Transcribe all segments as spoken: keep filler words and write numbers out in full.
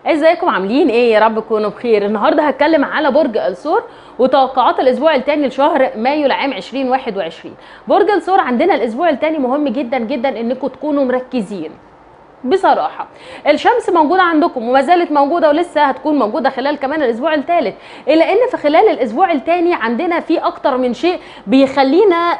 ازيكم عاملين ايه؟ يا رب تكونوا بخير. النهارده هتكلم على برج الثور وتوقعات الاسبوع الثاني لشهر مايو لعام ألفين وواحد وعشرين. برج الثور عندنا الاسبوع الثاني مهم جدا جدا انكم تكونوا مركزين. بصراحه الشمس موجوده عندكم وما زالت موجوده ولسه هتكون موجوده خلال كمان الاسبوع الثالث، الا ان في خلال الاسبوع الثاني عندنا في اكتر من شيء بيخلينا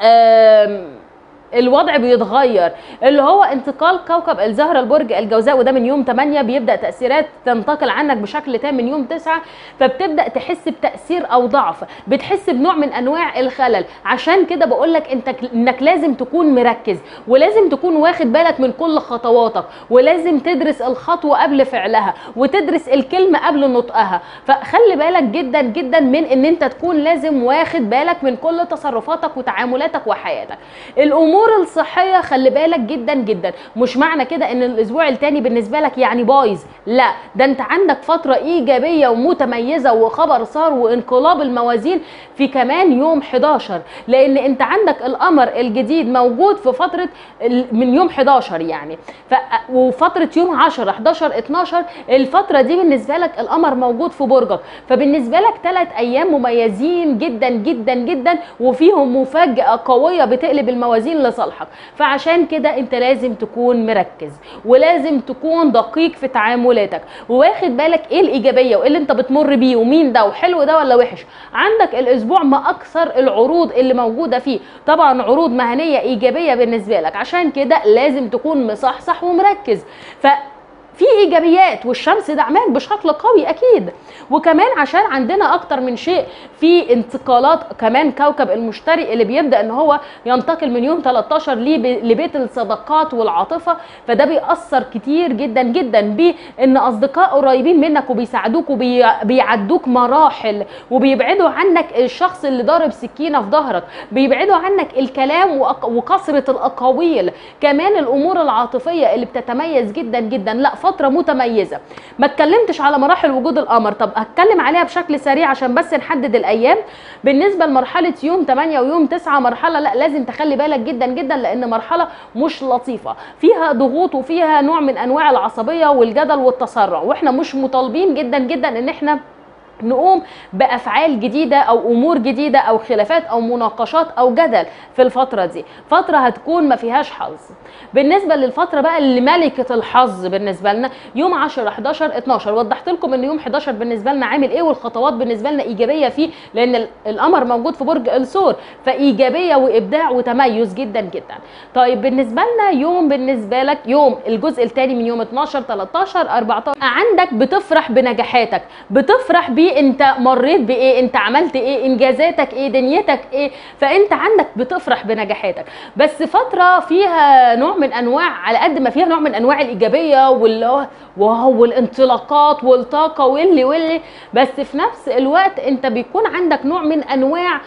الوضع بيتغير، اللي هو انتقال كوكب الزهره لبرج الجوزاء، وده من يوم ثمانية بيبدا تاثيرات تنتقل عنك بشكل تام من يوم تسعة، فبتبدا تحس بتاثير او ضعف، بتحس بنوع من انواع الخلل. عشان كده بقول لك انت انك لازم تكون مركز ولازم تكون واخد بالك من كل خطواتك، ولازم تدرس الخطوه قبل فعلها وتدرس الكلمه قبل نطقها. فخلي بالك جدا جدا من ان انت تكون لازم واخد بالك من كل تصرفاتك وتعاملاتك وحياتك. الامور الامور الصحيه خلي بالك جدا جدا، مش معنى كده ان الاسبوع الثاني بالنسبه لك يعني بايظ، لا، ده انت عندك فتره ايجابيه ومتميزه وخبر صار وانقلاب الموازين في كمان يوم حداشر، لان انت عندك القمر الجديد موجود في فتره من يوم حداشر يعني ف... وفتره يوم عشرة حداشر اتناشر، الفتره دي بالنسبه لك القمر موجود في برجك، فبالنسبه لك ثلاث ايام مميزين جدا جدا جدا وفيهم مفاجاه قويه بتقلب الموازين لصالحك. فعشان كده انت لازم تكون مركز ولازم تكون دقيق في تعاملاتك وواخد بالك ايه الايجابيه وايه اللي انت بتمر بيه ومين ده وحلو ده ولا وحش. عندك الاسبوع ما اكثر العروض اللي موجوده فيه، طبعا عروض مهنيه ايجابيه بالنسبه لك، عشان كده لازم تكون مصحصح ومركز. ف في ايجابيات والشمس دعماك بشكل قوي اكيد، وكمان عشان عندنا اكتر من شيء في انتقالات كمان كوكب المشتري اللي بيبدا ان هو ينتقل من يوم تلتاشر لبيت الصداقات والعاطفه، فده بيأثر كتير جدا جدا بان اصدقاء قريبين منك وبيساعدوك وبيعدوك مراحل وبيبعدوا عنك الشخص اللي ضارب سكينه في ظهرك، بيبعدوا عنك الكلام وكثره الاقاويل. كمان الامور العاطفيه اللي بتتميز جدا جدا، لا فتره متميزه. ما اتكلمتش على مراحل وجود القمر، طب هتكلم عليها بشكل سريع عشان بس نحدد الايام. بالنسبه لمرحله يوم ثمانية ويوم تسعة مرحله لا لازم تخلي بالك جدا جدا، لان مرحله مش لطيفه، فيها ضغوط وفيها نوع من انواع العصبيه والجدل والتسرع، واحنا مش مطالبين جدا جدا ان احنا نقوم بافعال جديده او امور جديده او خلافات او مناقشات او جدل في الفتره دي. فتره هتكون ما فيهاش حظ. بالنسبه للفتره بقى اللي ملكه الحظ بالنسبه لنا يوم عشرة حداشر اتناشر، وضحت لكم ان يوم حداشر بالنسبه لنا عامل ايه والخطوات بالنسبه لنا ايجابيه فيه، لان القمر موجود في برج الثور، فايجابيه وابداع وتميز جدا جدا. طيب بالنسبه لنا يوم بالنسبه لك يوم الجزء الثاني من يوم اتناشر تلتاشر اربعتاشر، عندك بتفرح بنجاحاتك، بتفرح ب انت مريت بايه، انت عملت ايه، انجازاتك ايه، دنيتك ايه، فانت عندك بتفرح بنجاحاتك. بس فتره فيها نوع من انواع، على قد ما فيها نوع من انواع الايجابيه واللي هو الانطلاقات والطاقه واللي واللي بس في نفس الوقت انت بيكون عندك نوع من انواع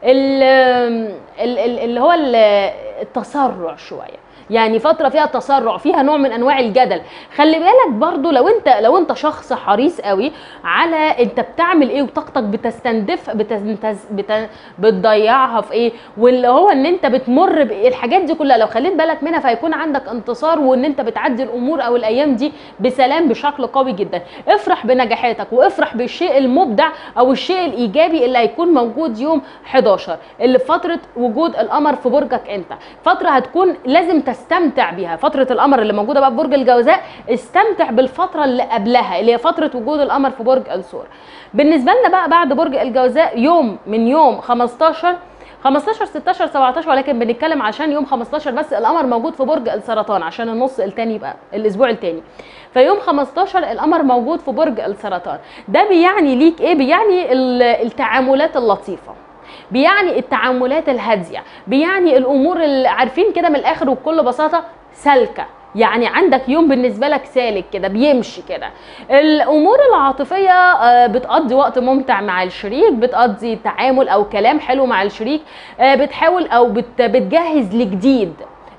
اللي هو التسرع شويه، يعني فتره فيها تسرع، فيها نوع من انواع الجدل. خلي بالك برضو لو انت لو انت شخص حريص قوي على انت بتعمل ايه وطاقتك بتستنزف بتنتز بت... بتضيعها في ايه، واللي هو ان انت بتمر بالحاجات دي كلها، لو خليت بالك منها فهيكون عندك انتصار وان انت بتعدي الامور او الايام دي بسلام بشكل قوي جدا. افرح بنجاحاتك وافرح بالشيء المبدع او الشيء الايجابي اللي هيكون موجود يوم حداشر اللي في فتره وجود القمر في برجك انت. فتره هتكون لازم استمتع بيها، فتره القمر اللي موجوده بقى في برج الجوزاء، استمتع بالفتره اللي قبلها اللي هي فتره وجود القمر في برج الثور. بالنسبه لنا بقى بعد برج الجوزاء يوم من يوم خمستاشر خمستاشر ستاشر سبعتاشر، ولكن بنتكلم عشان يوم خمستاشر بس القمر موجود في برج السرطان عشان النص الثاني بقى الاسبوع الثاني. فيوم خمستاشر القمر موجود في برج السرطان، ده بيعني ليك ايه؟ بيعني التعاملات اللطيفه، بيعني التعاملات الهاديه، بيعني الامور اللي عارفين كده من الاخر وبكل بساطه سالكه، يعني عندك يوم بالنسبه لك سالك كده بيمشي كده. الامور العاطفيه بتقضي وقت ممتع مع الشريك، بتقضي تعامل او كلام حلو مع الشريك، بتحاول او بتجهز لجديد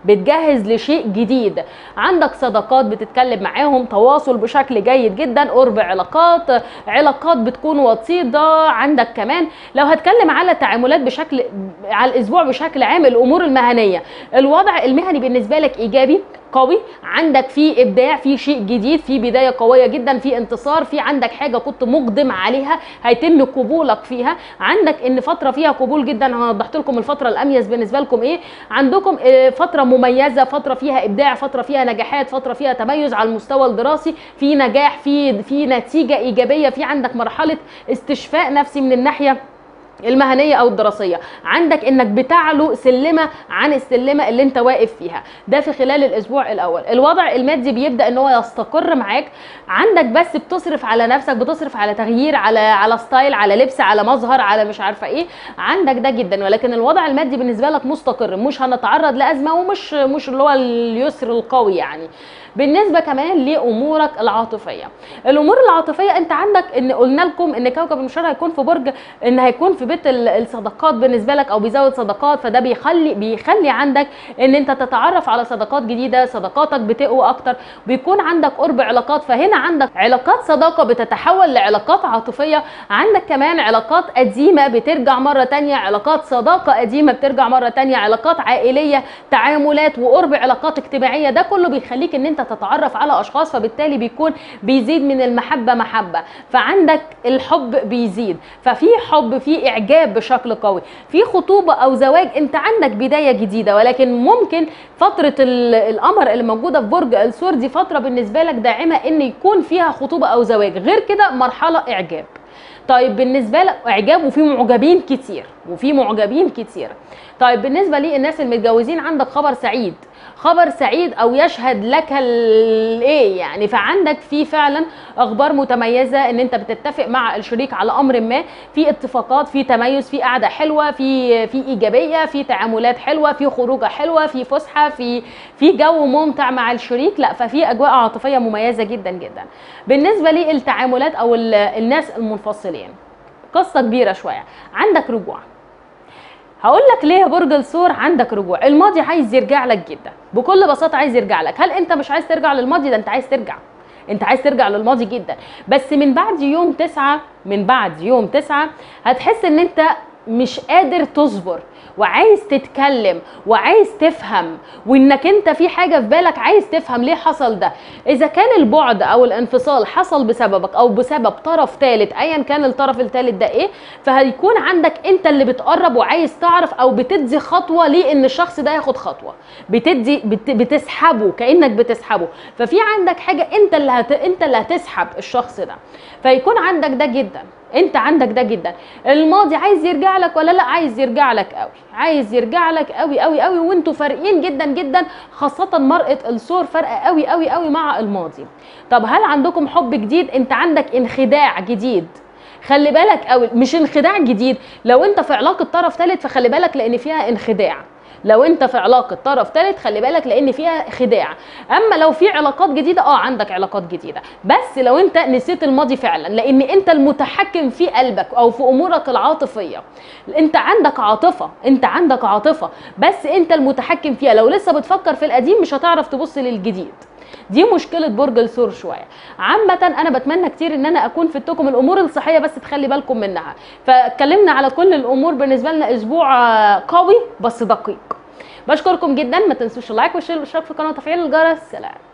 بتجهز لشيء جديد، عندك صداقات بتتكلم معاهم، تواصل بشكل جيد جدا، قرب علاقات، علاقات بتكون وطيده. عندك كمان لو هتكلم على تعاملات بشكل على الاسبوع بشكل عام، الامور المهنيه، الوضع المهني بالنسبه لك ايجابي قوي، عندك في ابداع، في شيء جديد، في بدايه قويه جدا، في انتصار، في عندك حاجه كنت مقدم عليها هيتم قبولك فيها، عندك ان فتره فيها قبول جدا. انا وضحت لكم الفتره الاميز بالنسبه لكم ايه، عندكم فتره مميزه، فتره فيها ابداع، فتره فيها نجاحات، فتره فيها تميز على المستوى الدراسي، في نجاح، في في نتيجه ايجابيه، في عندك مرحله استشفاء نفسي من الناحيه المهنيه او الدراسيه، عندك انك بتعلو سلمه عن السلمه اللي انت واقف فيها. ده في خلال الاسبوع الاول. الوضع المادي بيبدا ان هو يستقر معاك، عندك بس بتصرف على نفسك، بتصرف على تغيير، على على ستايل، على لبس، على مظهر، على مش عارفه ايه، عندك ده جدا، ولكن الوضع المادي بالنسبه لك مستقر، مش هنتعرض لازمه، ومش مش اللي هو اليسر القوي يعني. بالنسبه كمان لامورك العاطفيه، الامور العاطفيه انت عندك ان قلنا لكم ان كوكب المشتري هيكون في برج، ان هيكون في بيت الصداقات بالنسبه لك او بيزود صداقات، فده بيخلي بيخلي عندك ان انت تتعرف على صداقات جديده، صداقاتك بتقوى اكتر، بيكون عندك قرب علاقات، فهنا عندك علاقات صداقه بتتحول لعلاقات عاطفيه، عندك كمان علاقات قديمه بترجع مره ثانيه، علاقات صداقه قديمه بترجع مره ثانيه، علاقات عائليه، تعاملات وقرب علاقات اجتماعيه، ده كله بيخليك ان انت تتعرف على اشخاص، فبالتالي بيكون بيزيد من المحبه محبه، فعندك الحب بيزيد، ففي حب، في اعجاب بشكل قوي، في خطوبه او زواج، انت عندك بدايه جديده، ولكن ممكن فتره القمر اللي موجوده في برج الثور دي فتره بالنسبه لك داعمه ان يكون فيها خطوبه او زواج، غير كده مرحله اعجاب. طيب بالنسبه لك اعجاب وفي معجبين كتير، وفي معجبين كتير. طيب بالنسبه للناس المتجوزين عندك خبر سعيد، خبر سعيد او يشهد لك الايه يعني، فعندك في فعلا اخبار متميزه ان انت بتتفق مع الشريك على امر ما، في اتفاقات، في تميز، في قعده حلوه، في في ايجابيه، في تعاملات حلوه، في خروجه حلوه، في فسحه، في في جو ممتع مع الشريك، لا ففي اجواء عاطفيه مميزه جدا جدا. بالنسبه للتعاملات او الناس المنفصلين قصه كبيره شويه، عندك رجوع. هقول لك ليه يا برج الثور عندك رجوع، الماضي عايز يرجع لك جدا، بكل بساطه عايز يرجع لك. هل انت مش عايز ترجع للماضي؟ ده انت عايز ترجع، انت عايز ترجع للماضي جدا، بس من بعد يوم تسعة، من بعد يوم تسعة هتحس ان انت مش قادر تصبر، وعايز تتكلم، وعايز تفهم، وانك انت في حاجه في بالك عايز تفهم ليه حصل ده. اذا كان البعد او الانفصال حصل بسببك او بسبب طرف ثالث، ايا كان الطرف الثالث ده ايه، فهيكون عندك انت اللي بتقرب وعايز تعرف، او بتدي خطوه لان الشخص ده ياخد خطوه، بتدي بت بتسحبه، كانك بتسحبه، ففي عندك حاجه انت اللي هت... انت اللي هتسحب الشخص ده، فيكون عندك ده جدا، انت عندك ده جدا. الماضي عايز يرجع لك ولا لا؟ عايز يرجع لك قوي، عايز يرجع لك قوي قوي قوي، وانتوا فارقين جدا جدا، خاصه مرأة الثور فارقه قوي قوي قوي مع الماضي. طب هل عندكم حب جديد؟ انت عندك انخداع جديد، خلي بالك قوي، مش انخداع جديد، لو انت في علاقه طرف ثالث فخلي بالك لان فيها انخداع، لو انت في علاقه طرف ثالث خلي بالك لان فيها خداع. اما لو في علاقات جديده، اه عندك علاقات جديده، بس لو انت نسيت الماضي فعلا، لان انت المتحكم في قلبك او في امورك العاطفيه، انت عندك عاطفه، انت عندك عاطفه بس انت المتحكم فيها، لو لسه بتفكر في القديم مش هتعرف تبص للجديد. دي مشكله برج الثور شويه. عامه انا بتمنى كتير ان انا اكون فدتكم، الامور الصحيه بس تخلي بالكم منها، فاتكلمنا على كل الامور، بالنسبه لنا اسبوع قوي بس دقيق. بشكركم جدا، ما تنسوش اللايك والشير والاشتراك في القناه وتفعيل الجرس. سلام.